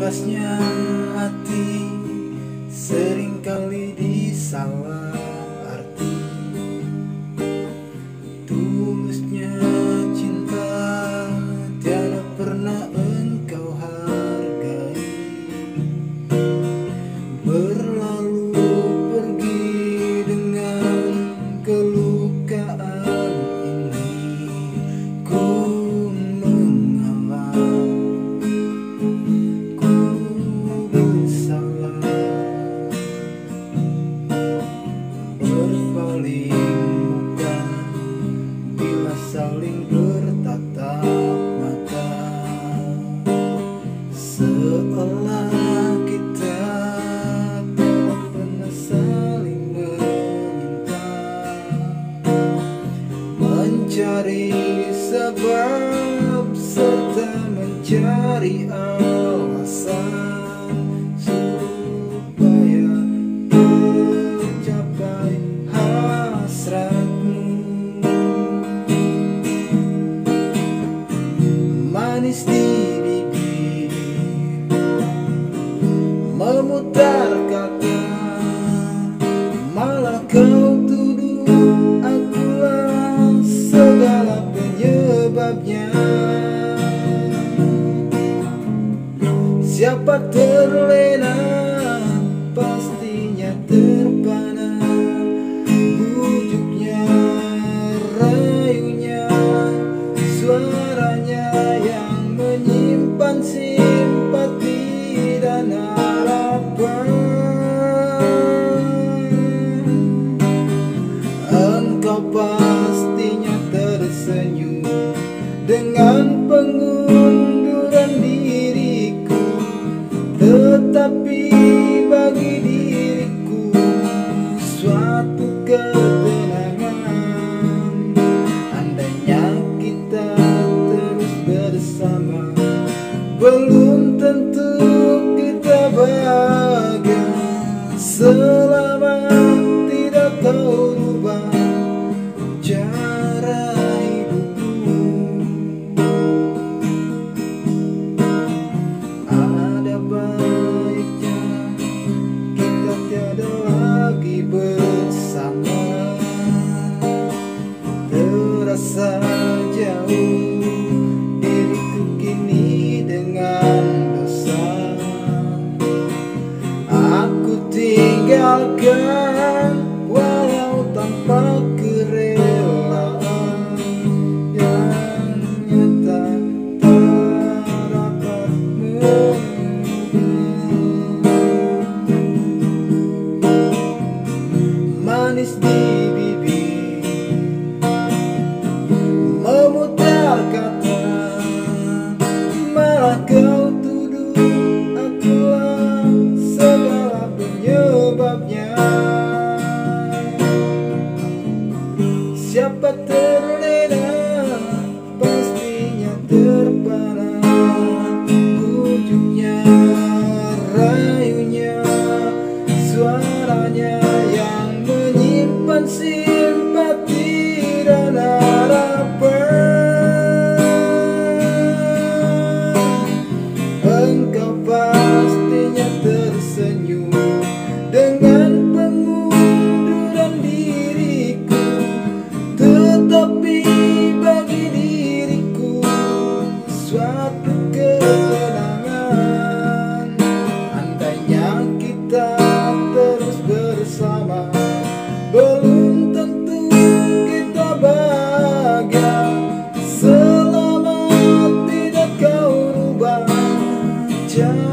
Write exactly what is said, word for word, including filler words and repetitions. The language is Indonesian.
Ikhlasnya hati seringkali disalah arti. Tulusnya cinta tiada pernah engkau hargai. Berlalu pergi dengan kelukaan ini. Ku mengalah, ku bersalah. Berpaling muka bila saling bertatap mata, seolah kita tidak pernah saling meminta. Mencari sebab serta mencari alasan supaya tercapai hasratmu. Manis di bibir memutar kata, malah kau tuduh akulah segala penyebabnya. Siapa terlena pastinya terpana, bujuknya, rayunya, suaranya yang menyimpan simpati dan harapan. Engkau pastinya tersenyum dengan pengunduran diriku, tetapi bagi diriku suatu ketenangan. Andainya kita terus bersama, belum tentu kita bahagia. Selama tidak kau rubah cara hidupmu, ada baiknya kita tiada lagi bersama. Terasa jauh diriku kini dengan dosa. Aku tinggalkan walau tanpa kerelaan, yang nyata tak dapat mengubah. Manis di bibir memutar kata, malah kau tuduh akulah segala penyebabnya. Siapa terlena pastinya terpana, bujuknya, rayunya, suaranya yang menyimpan simpati dan harapan. Engkau pastinya tersenyum dengan pengunduran diriku, tetapi bagi diriku suatu ketenangan. Andainya kita terus bersama, belum tentu kita bahagia. Selama tidak kau rubah cara